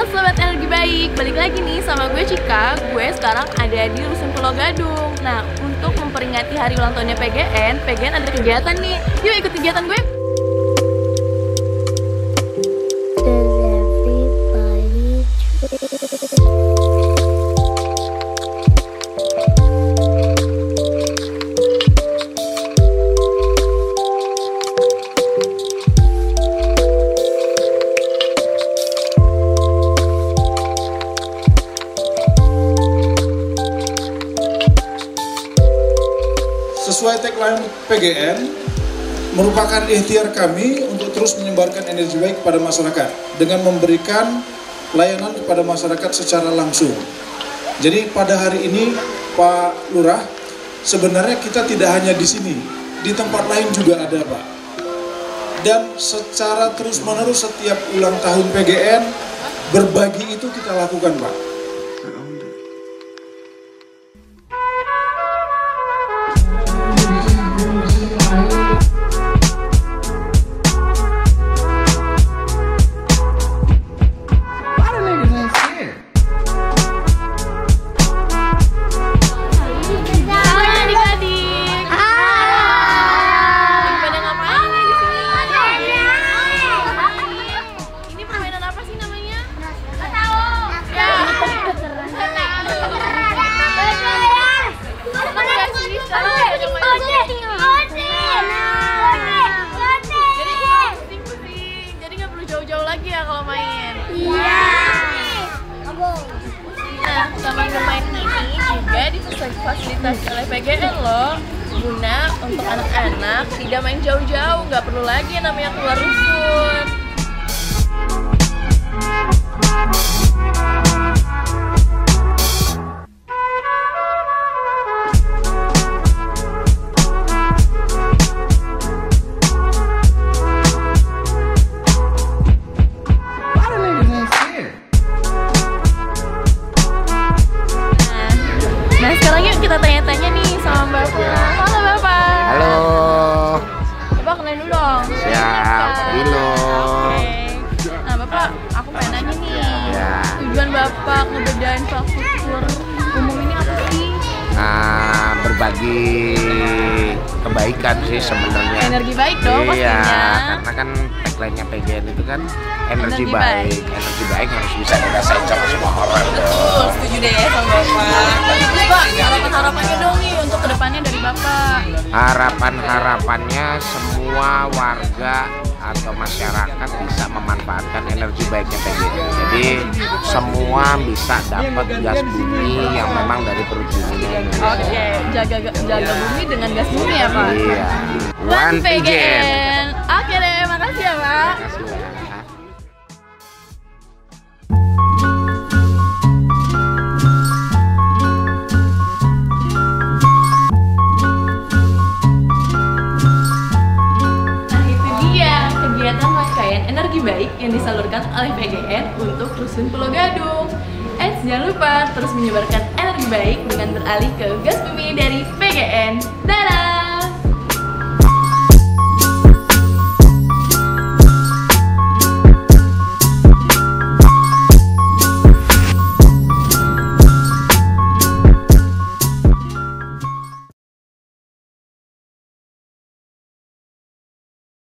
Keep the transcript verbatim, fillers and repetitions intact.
Sobat Energi Baik, balik lagi nih sama gue Cika. Gue sekarang ada di Rusun Pulau Gadung. Nah, untuk memperingati hari ulang tahunnya P G N, P G N ada kegiatan nih. Yuk ikut kegiatan gue. Sesuai tagline P G N, merupakan ikhtiar kami untuk terus menyebarkan energi baik kepada masyarakat dengan memberikan layanan kepada masyarakat secara langsung. Jadi pada hari ini Pak Lurah, sebenarnya kita tidak hanya di sini, di tempat lain juga ada Pak. Dan secara terus-menerus setiap ulang tahun P G N, berbagi itu kita lakukan Pak. Jauh lagi ya kalau main. Iya. Nah, taman bermain ini juga difasilitasi oleh P G N loh, guna untuk anak-anak tidak main jauh-jauh, nggak perlu lagi yang namanya keluar rusun. Nah, sekarang yuk kita tanya-tanya nih sama Bapak. Halo Bapak. Halo. Bapak kenalin dulu dong. Siap, Dino. Oke. Nah Bapak, aku pengen nanya nih. Ya. Tujuan Bapak ngebedain infrastruktur umum ini apa sih? Nah, berbagi kebaikan sih sebenarnya. Energi baik dong Iya, pastinya. karena kan tagline-nya P G N itu kan energi, Energi baik. baik. Energi baik harus bisa dirasain sama semua orang. Betul, setuju deh sama Bapak. Bapak, harapan-harapannya dong nih untuk kedepannya dari Bapak. Harapan-harapannya semua warga atau masyarakat bisa memanfaatkan energi baiknya P G N. Jadi semua bisa dapat gas bumi yang memang dari perut bumi. Oke, jaga jaga bumi dengan gas bumi ya Pak. Iya. One P G N. Oke deh, makasih ya Pak. Terima kasih, ya. Nah itu dia kegiatan rangkaian energi baik yang disalurkan oleh P G N untuk Rusun Pulau Gadung. Eh jangan lupa terus menyebarkan energi baik dengan beralih ke gas bumi dari P G N. Dadah!